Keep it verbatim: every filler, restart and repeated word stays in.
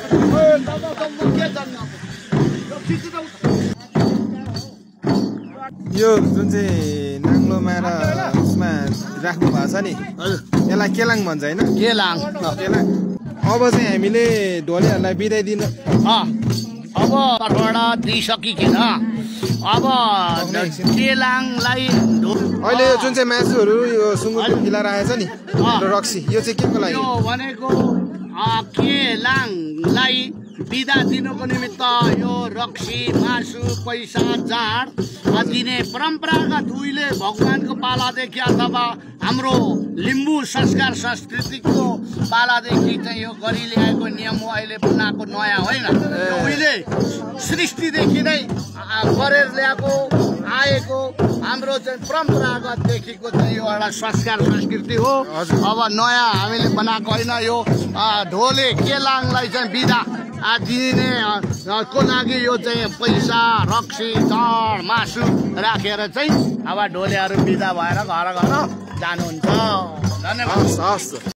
यो जुन चाहिँ नाङ्लोमा र उसमा राख्नु भएको छ नि यसलाई केलाङ भन्छ होइन केलाङ केलाङ अब चाहिँ हामीले ढोलेहरूलाई बिदाई दिन अब पटवाडा दिइसकिकन अब केलाङलाई अहिले यो जुन चाहिँ मासुहरू यो सुँगुरको फिला राखेको छ नि रक्सी यो चाहिँ के को लागि यो भनेको केलाङलाई बिदा दिनुको निमित्त यो रक्सी मासु पैसा जाँड दिने परम्परागत उहिले भगवानको पालादेखि अथवा हाम्रो लिम्बू संस्कार संस्कृतिको पालादेखि चाहिँ यो गरी ल्याएको नियम हो। अहिले बनाएको नयाँ होइन, उहिले सृष्टिदेखि नै गरेर ल्याएको आएको हाम्रो चाहिँ परम्परागतदेखिको चाहिँ यो एउटा संस्कार संस्कृति हो। अब नयाँ हामीले बनाएको होइन। यो ढोले केलाङलाई चाहिँ बिदा दिने को लागि यो चाहिँ पैसा रक्सी चाड मासु राखेर चाहिँ अब ढोलेहरू बिदा भएर घर घर जानुहुन्छ। धन्यवाद।